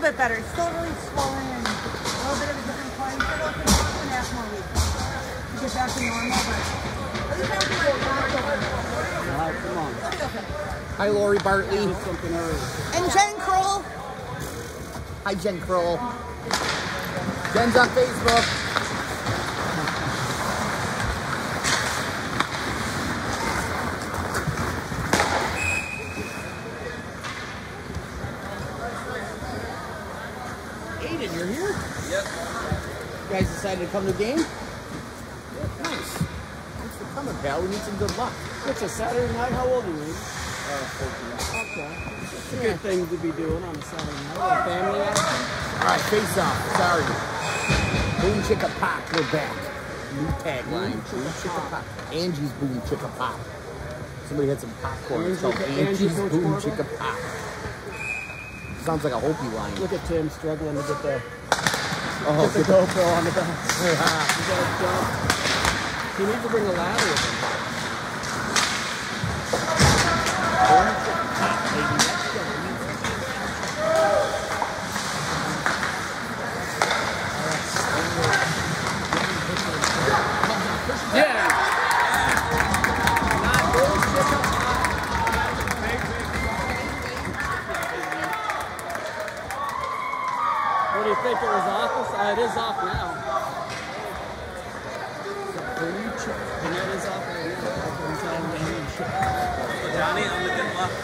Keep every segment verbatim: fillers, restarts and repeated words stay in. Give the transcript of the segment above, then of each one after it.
bit better. It's still really swollen and a little bit of a different point. It's still for two and a half more weeks to get back to normal, but at least I'm doing it. Alright, come on. Hi, Lori Bartley. Something early. And Jen Kroll. Hi, Jen Kroll. Jen's on Facebook. Aiden, you're here? Yep. You guys decided to come to the game? Yep. Nice. Thanks for coming, pal. We need some good luck. It's a Saturday night. How old are you? Uh, fourteen. Okay. It's a good thing to be doing on a Saturday night. A family action. All right, face off. Sorry. Boom Chicka Pop. We're back. New tagline. Boom Chicka Pop. Angie's Boom Chicka Pop. Somebody had some popcorn. It's called Angie's Boom Chicka Pop. Sounds like a Hopi line. Look at Tim struggling to get the, oh, get the GoPro on the back. You gotta jump. You need to bring a ladder with him. Yeah. What do you think? It was off? Uh, it is off now. And it is off right now. Johnny, on the good luck.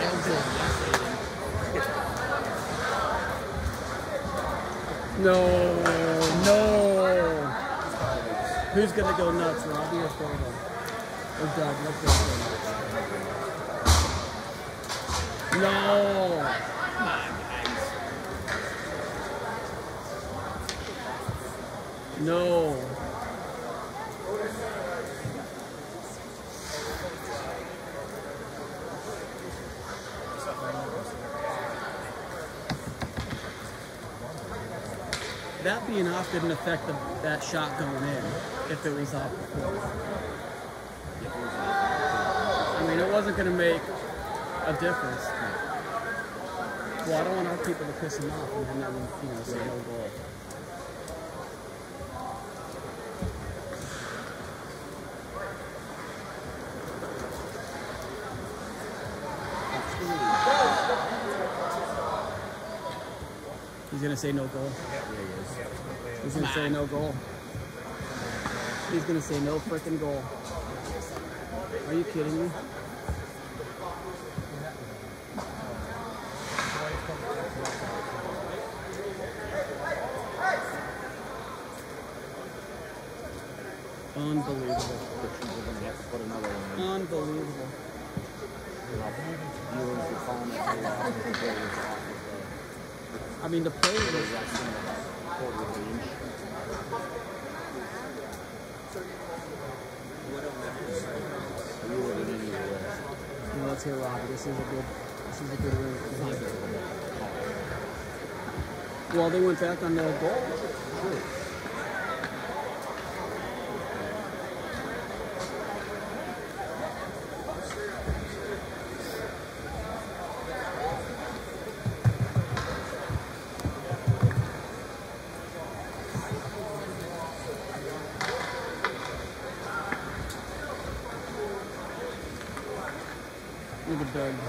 No, no. Who's gonna go nuts, Robbie or Frodo? Or Doug? Let's go Frodo. No. Come on, guys. No. That being off didn't affect the, that shot going in if it was off before. I mean, it wasn't going to make a difference. Well, I don't want our people to piss him off and then, you know, say no goal. He's going to say no goal. He's going to say no goal. He's going to say no frickin' goal. Are you kidding me? Unbelievable. Unbelievable. I mean, the play was no, let's hear Robbie. This is a good, this is a good win. Well, they went back on the goal. Sure. Look at Doug.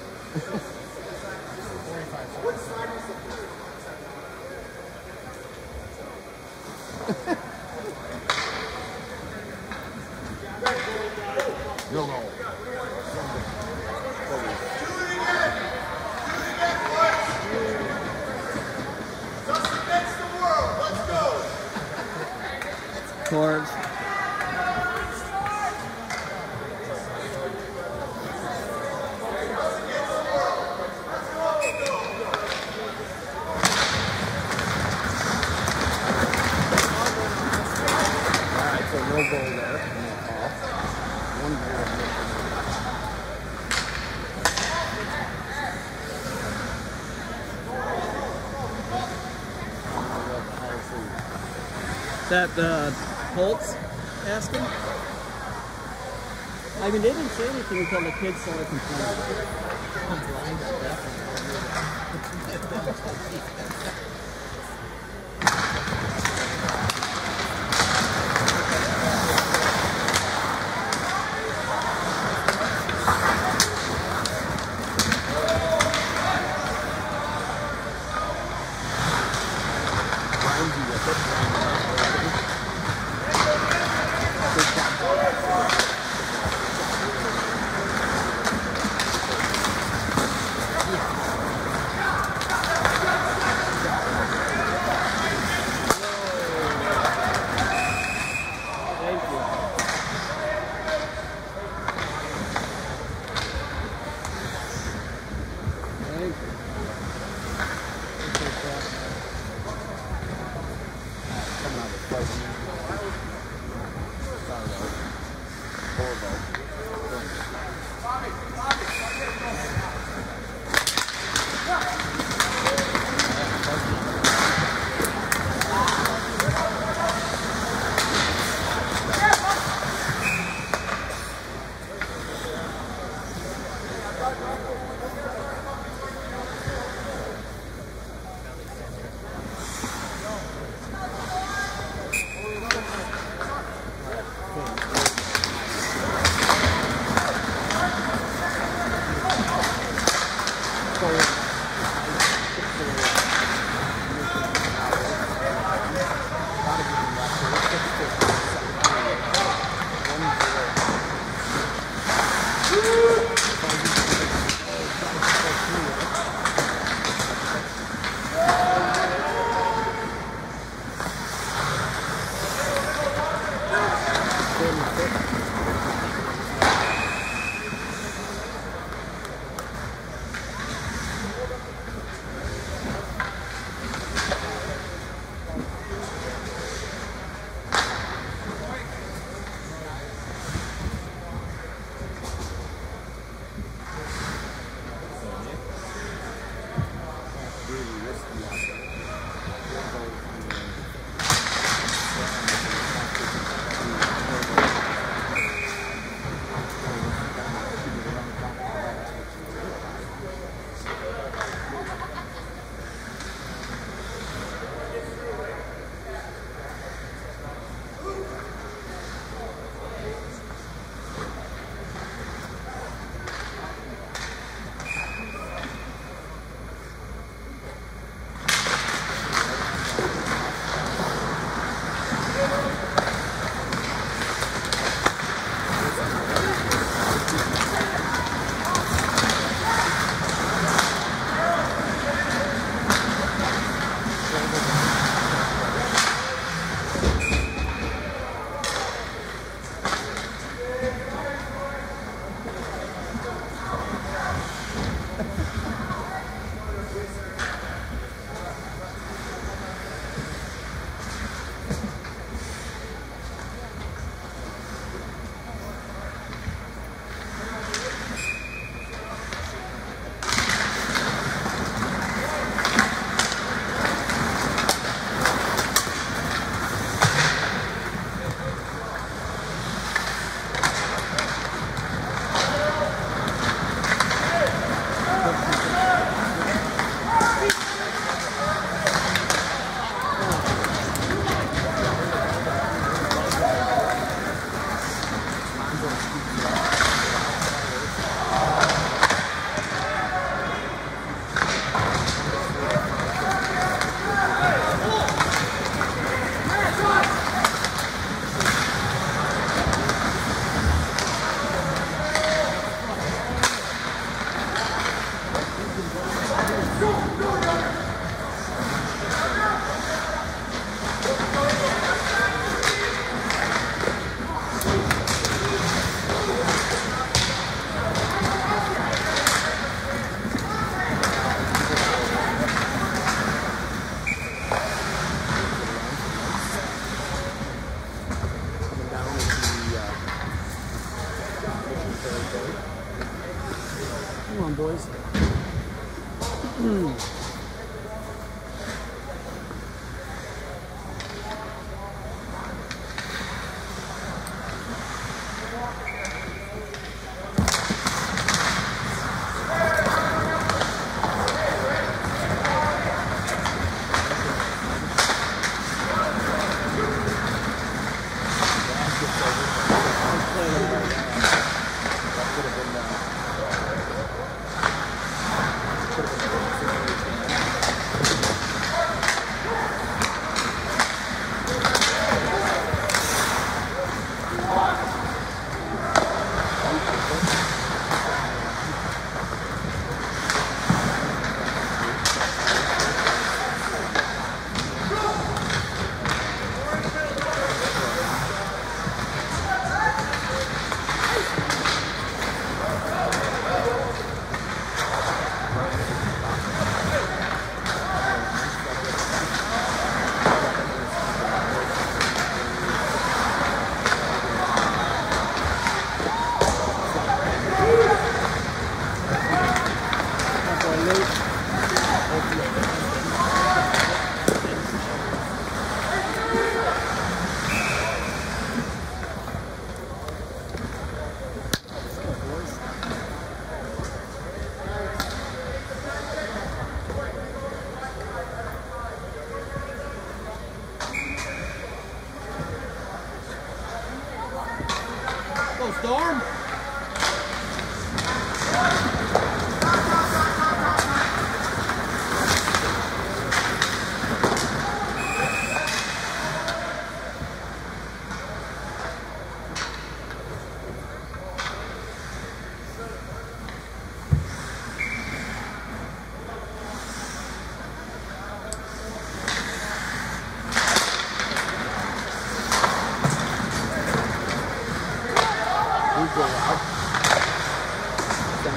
No goal. Corbs. No goal there. One goal. That uh, Holtz asking? I mean, they didn't say anything until the kids started complaining. Come on, boys.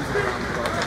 cruising around the boat.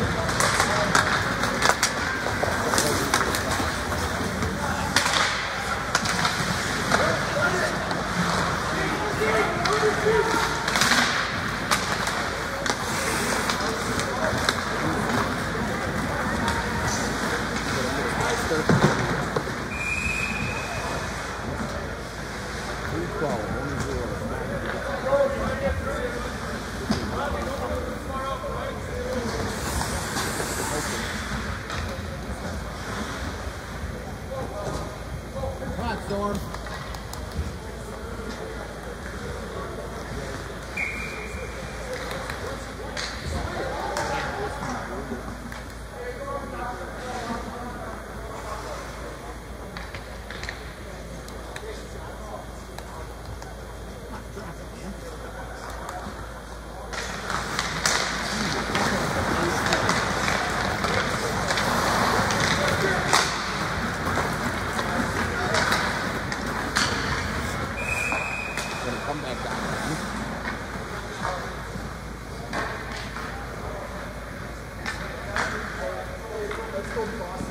Storm. Come back down. Let's go, boss.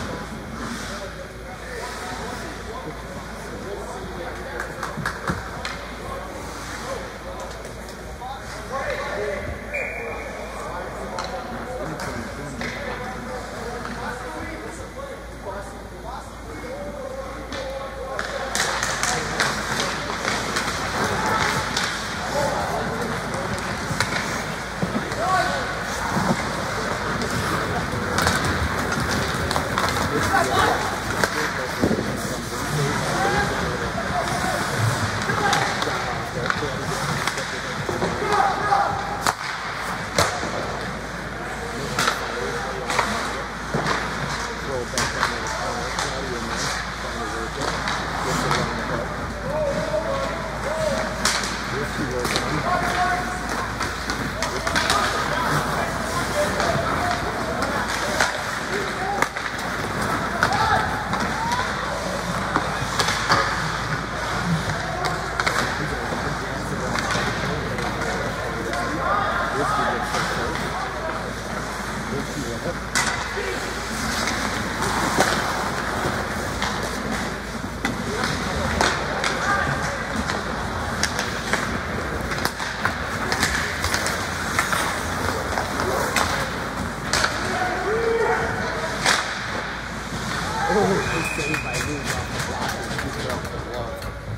Saved by moving off the block and keeping it off the wall.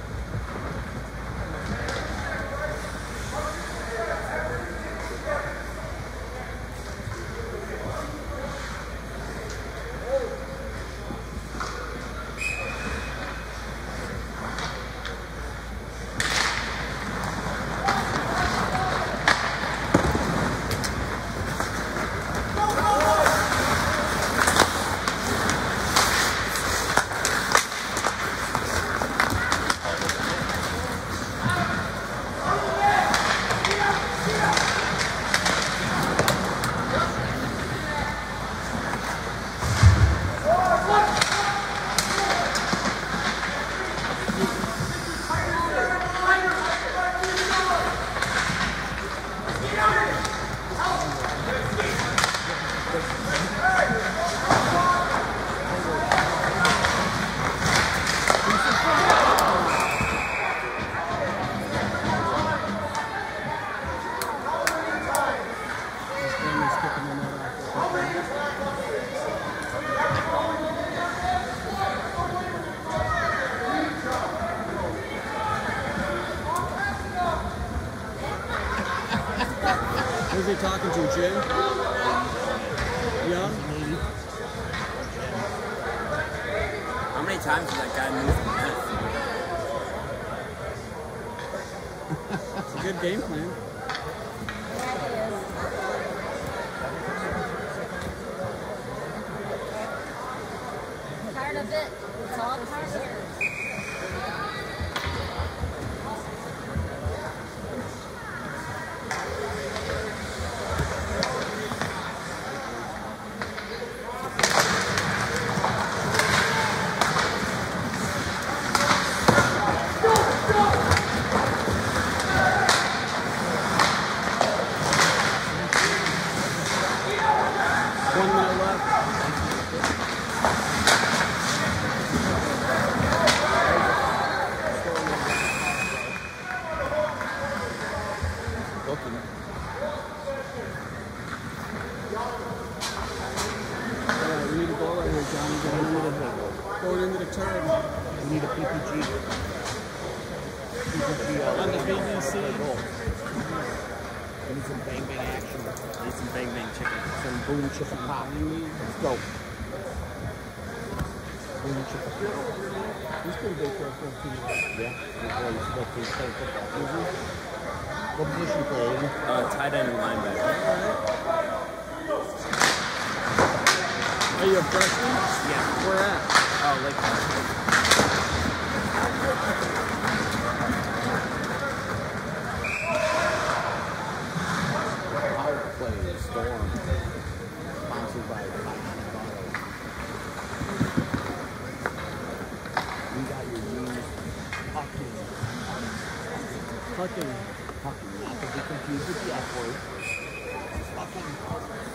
Who's he talking to, Jim? Yeah? How many times has that guy moved from that? It's a good game plan. Tired of it. It's all part of it. One minute left. Looking. Alright, we need a goal right here, Johnny. Going into the, going into the turn. We need a P P G. P P G uh, On the B B C. goal. We need some bang bang action. Need some bang bang chicken. Some boom chicka pop. Let's go. Boom chicka pop. He's pretty big for a fourteen. Yeah. Good boy. He's still playing football. Mm-hmm. What position play, Aiden? Uh, tight end and linebacker. Are you a freshman? Yeah. Where at? Oh, Lake Park. Power play, Storm. Sponsored by Five Bottle. We got your used pucking. Fucking. Pucking, not to be confused with the F word. Pucking.